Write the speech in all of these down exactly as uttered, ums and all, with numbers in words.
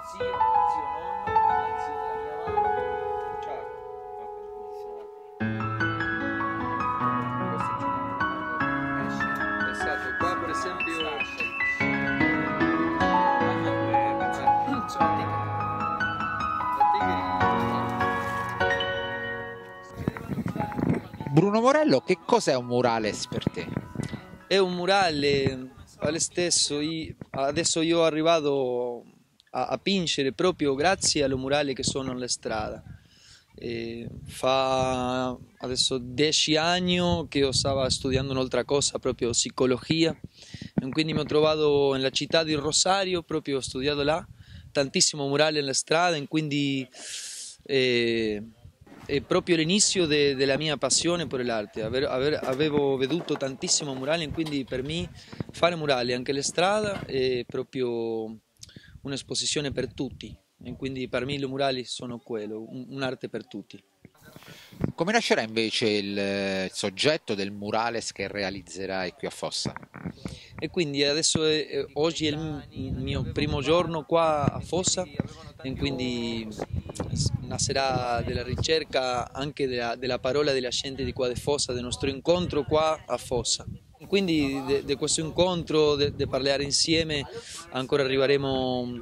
zio, zio nonno, quindi il zio della mia mamma. Ciao. Ok, sono d'accordo. Questo è giocato. Esce. Esatto, qua per esempio. Eh, pensate, Sono dei Bruno Morello, che cos'è un murales per te? è un murale, al stesso, i- adesso io ho arrivato a, a pincere proprio grazie alle murali che sono nelle strade. E fa adesso dieci anni che io stavo studiando un'altra cosa, proprio psicologia, e quindi mi ho trovato nella città di Rosario, proprio ho studiato là, tantissimo murale nelle strade, e quindi eh, è proprio l'inizio de- della mia passione per l'arte. Aver- aver- avevo veduto tantissimo murale, e quindi per me fare murali anche le strade è proprio un'esposizione per tutti. E quindi per me i murali sono quello, un- un'arte per tutti. Come nascerà invece il, il soggetto del murales che realizzerai qui a Fossa? E quindi adesso è- è- oggi è il il mio primo giorno qua a Fossa, e quindi s- nascerà della ricerca anche della, della parola della gente di qua di Fossa, del nostro incontro qua a Fossa. Quindi di questo incontro, di parlare insieme, ancora arriveremo un,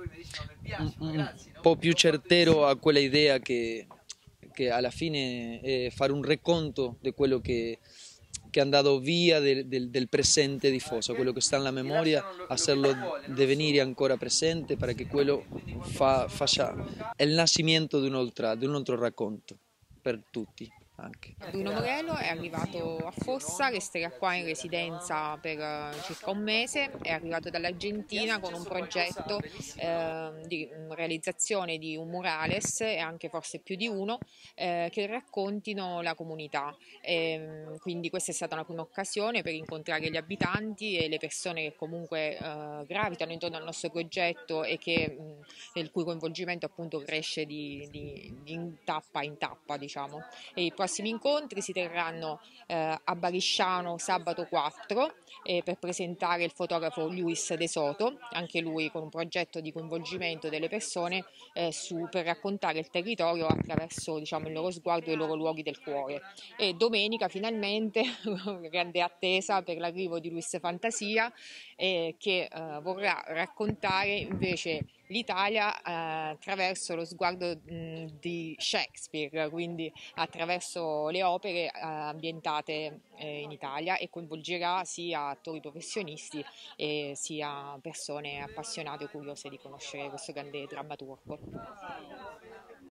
un po' più certero a quella idea che, che alla fine è fare un reconto di quello che, che è andato via del, del, del presente di Fossa, quello che sta nella memoria, hacerlo divenire ancora presente per che quello fa, faccia il nascimento di un altro, di un altro racconto per tutti anche. Bruno Morello è arrivato a Fossa, resterà qua in residenza per eh, circa un mese, è arrivato dall'Argentina con un progetto eh, di mm, realizzazione di un murales e anche forse più di uno eh, che raccontino la comunità. E, quindi questa è stata una prima occasione per incontrare gli abitanti e le persone che comunque eh, gravitano intorno al nostro progetto e che, mh, nel cui coinvolgimento appunto cresce di, di, di tappa in tappa, diciamo. E i prossimi incontri si terranno eh, a Barisciano sabato quattro eh, per presentare il fotografo Luis De Soto, anche lui con un progetto di coinvolgimento delle persone eh, su, per raccontare il territorio attraverso, diciamo, il loro sguardo e i loro luoghi del cuore. E domenica finalmente, grande attesa per l'arrivo di Luis Fantasia, eh, che eh, vorrà raccontare invece l'Italia eh, attraverso lo sguardo mh, di Shakespeare, quindi attraverso le opere eh, ambientate eh, in Italia, e coinvolgerà sia attori professionisti e sia persone appassionate o curiose di conoscere questo grande drammaturgo.